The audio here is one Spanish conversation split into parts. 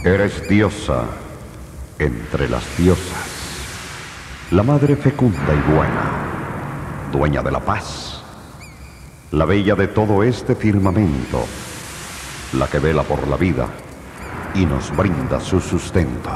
Eres diosa entre las diosas, la madre fecunda y buena, dueña de la paz, la bella de todo este firmamento, la que vela por la vida y nos brinda su sustento,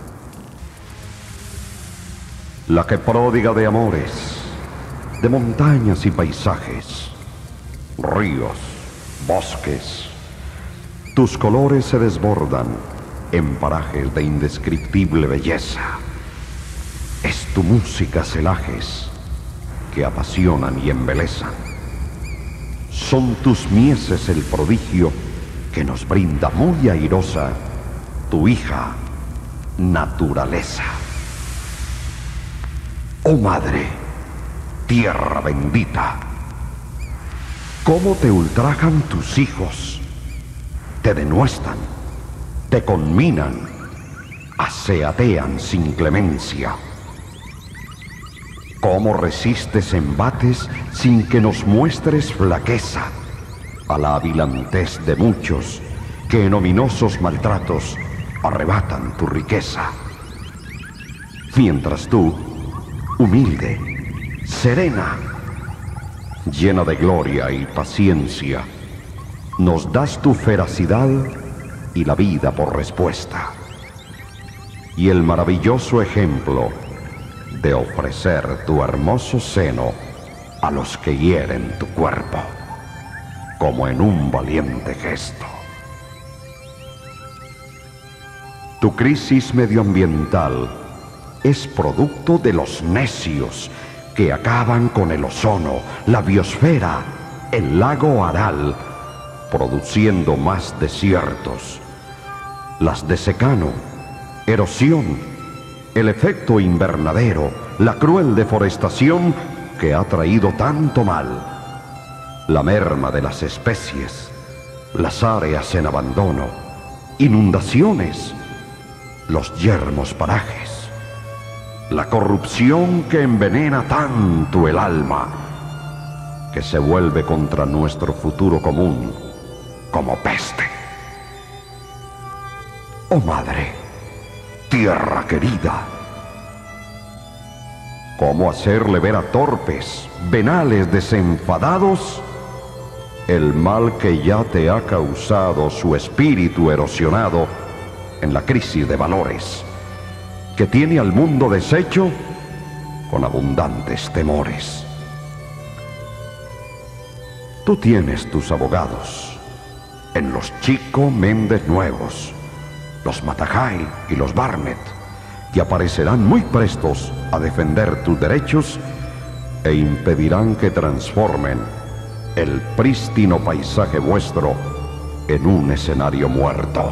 la que pródiga de amores, de montañas y paisajes, ríos, bosques. Tus colores se desbordan en parajes de indescriptible belleza. Es tu música celajes que apasionan y embelezan. Son tus mieses el prodigio que nos brinda muy airosa tu hija naturaleza. Oh madre, tierra bendita, cómo te ultrajan tus hijos, te denuestan, te conminan, aseatean sin clemencia. ¿Cómo resistes embates sin que nos muestres flaqueza a la avilantez de muchos que en ominosos maltratos arrebatan tu riqueza? Mientras tú, humilde, serena, llena de gloria y paciencia, nos das tu feracidad y la vida por respuesta, y el maravilloso ejemplo de ofrecer tu hermoso seno a los que hieren tu cuerpo, como en un valiente gesto. Tu crisis medioambiental es producto de los necios que acaban con el ozono, la biosfera, el lago Aral, produciendo más desiertos, las de secano, erosión, el efecto invernadero, la cruel deforestación que ha traído tanto mal, la merma de las especies, las áreas en abandono, inundaciones, los yermos parajes, la corrupción que envenena tanto el alma, que se vuelve contra nuestro futuro común como peste. Oh madre, tierra querida, ¿cómo hacerle ver a torpes, venales desenfadados el mal que ya te ha causado su espíritu erosionado en la crisis de valores, que tiene al mundo deshecho con abundantes temores? Tú tienes tus abogados en los Chico Méndez Nuevos, los Matajay y los Barnett, que aparecerán muy prestos a defender tus derechos e impedirán que transformen el prístino paisaje vuestro en un escenario muerto.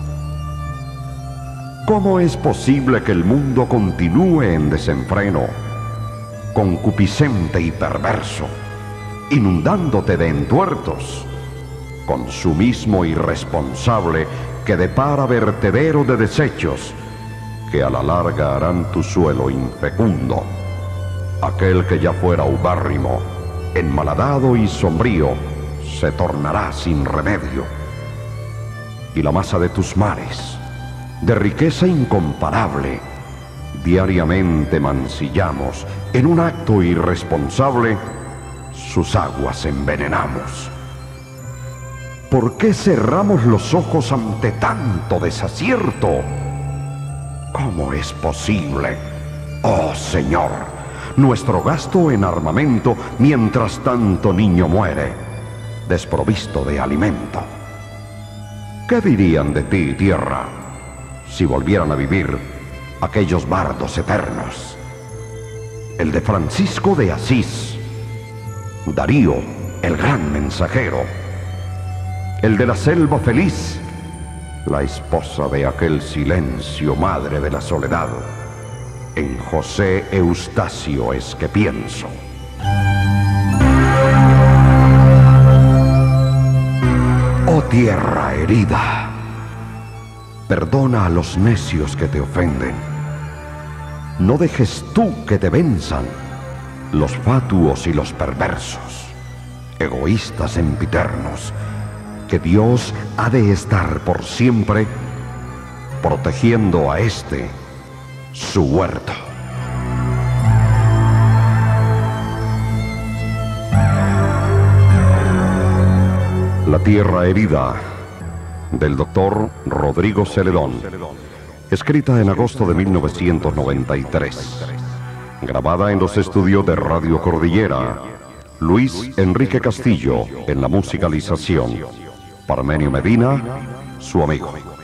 ¿Cómo es posible que el mundo continúe en desenfreno, concupiscente y perverso, inundándote de entuertos, consumismo irresponsable que depara vertedero de desechos que a la larga harán tu suelo infecundo? Aquel que ya fuera ubérrimo, enmaladado y sombrío, se tornará sin remedio, y la masa de tus mares, de riqueza incomparable, diariamente mancillamos, en un acto irresponsable, sus aguas envenenamos. ¿Por qué cerramos los ojos ante tanto desacierto? ¿Cómo es posible, oh Señor, nuestro gasto en armamento mientras tanto niño muere, desprovisto de alimento? ¿Qué dirían de ti, tierra, si volvieran a vivir aquellos bardos eternos? El de Francisco de Asís, Darío, el gran mensajero, el de la selva feliz, la esposa de aquel silencio, madre de la soledad. En José Eustacio es que pienso. Oh tierra herida, perdona a los necios que te ofenden. No dejes tú que te venzan los fatuos y los perversos, egoístas sempiternos, que Dios ha de estar por siempre protegiendo a este, su huerto. La tierra herida, del doctor Rodrigo Celedón, escrita en agosto de 1993, grabada en los estudios de Radio Cordillera. Luis Enrique Castillo en la musicalización. Parmenio Medina, su amigo.